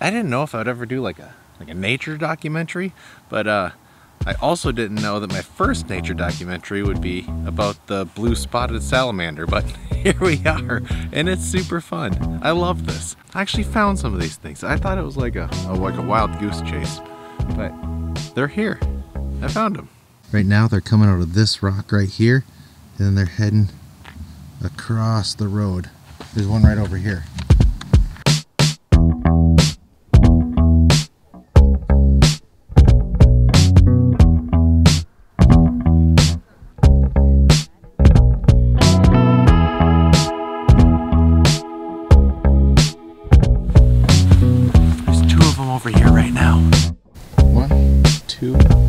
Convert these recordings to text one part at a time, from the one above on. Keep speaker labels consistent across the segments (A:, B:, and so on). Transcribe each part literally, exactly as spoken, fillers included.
A: I didn't know if I would ever do like a like a nature documentary, but uh, I also didn't know that my first nature documentary would be about the blue spotted salamander, but here we are, and it's super fun. I love this. I actually found some of these things. I thought it was like a, a like a wild goose chase, but they're here. I found them. Right now they're coming out of this rock right here, and then they're heading across the road. There's one right over here. Over here right now. One, two.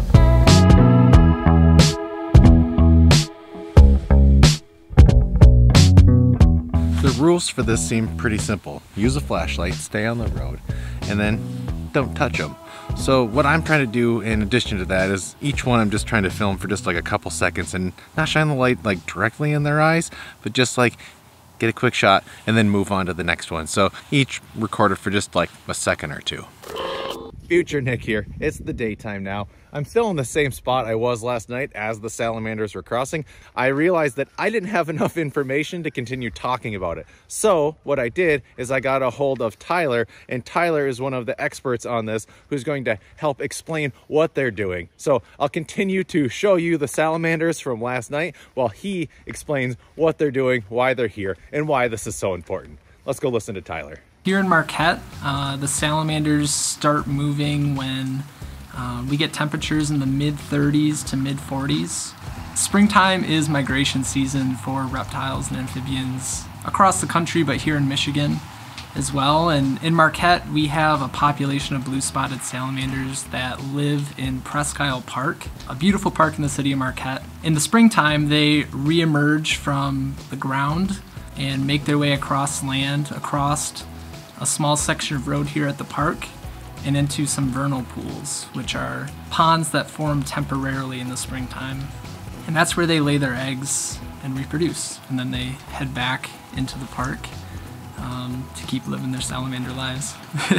A: The rules for this seem pretty simple. Use a flashlight, stay on the road, and then don't touch them. So what I'm trying to do in addition to that is each one I'm just trying to film for just like a couple seconds and not shine the light like directly in their eyes, but just like get a quick shot and then move on to the next one. So each recorded for just like a second or two. Future Nick here. It's the daytime now. I'm still in the same spot I was last night as the salamanders were crossing. I realized that I didn't have enough information to continue talking about it. So what I did is I got a hold of Tyler, and Tyler is one of the experts on this who's going to help explain what they're doing. So I'll continue to show you the salamanders from last night while he explains what they're doing, why they're here, and why this is so important. Let's go listen to Tyler.
B: Here in Marquette, uh, the salamanders start moving when uh, we get temperatures in the mid thirties to mid forties. Springtime is migration season for reptiles and amphibians across the country, but here in Michigan as well. And in Marquette, we have a population of blue-spotted salamanders that live in Presque Isle Park, a beautiful park in the city of Marquette. In the springtime, they re-emerge from the ground and make their way across land, across a small section of road here at the park, and into some vernal pools, which are ponds that form temporarily in the springtime. And that's where they lay their eggs and reproduce. And then they head back into the park um, to keep living their salamander lives.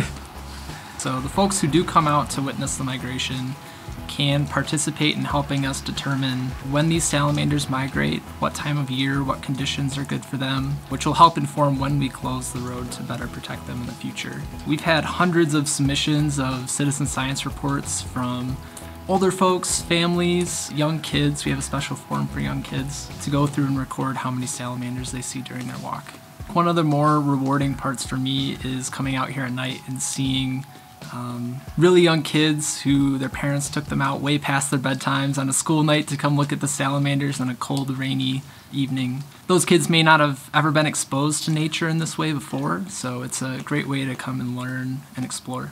B: So the folks who do come out to witness the migration can participate in helping us determine when these salamanders migrate, what time of year, what conditions are good for them, which will help inform when we close the road to better protect them in the future. We've had hundreds of submissions of citizen science reports from older folks, families, young kids. We have a special forum for young kids to go through and record how many salamanders they see during their walk. One of the more rewarding parts for me is coming out here at night and seeing Um, really young kids who their parents took them out way past their bedtimes on a school night to come look at the salamanders on a cold, rainy evening. Those kids may not have ever been exposed to nature in this way before, so it's a great way to come and learn and explore.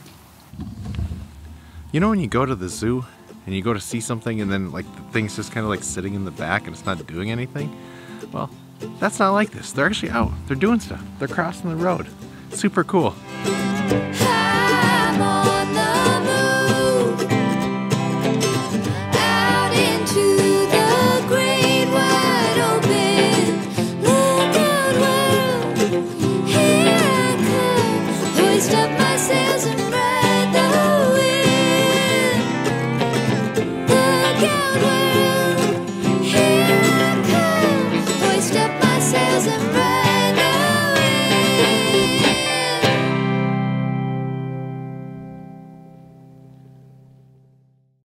A: You know when you go to the zoo and you go to see something and then like the thing's just kind of like sitting in the back and it's not doing anything? Well, that's not like this. They're actually out. They're doing stuff. They're crossing the road. Super cool.